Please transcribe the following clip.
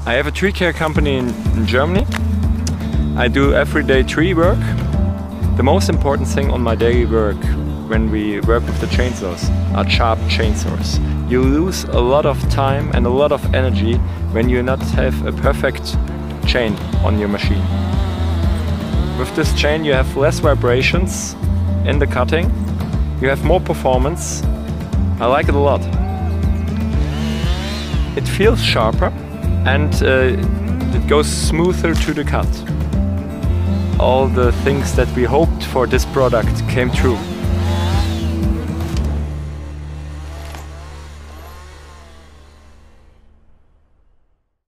I have a tree care company in Germany. I do everyday tree work. The most important thing on my daily work when we work with the chainsaws are sharp chainsaws. You lose a lot of time and a lot of energy when you not have a perfect chain on your machine. With this chain you have less vibrations in the cutting, you have more performance. I like it a lot. It feels sharper and it goes smoother to the cut. All the things that we hoped for this product came true.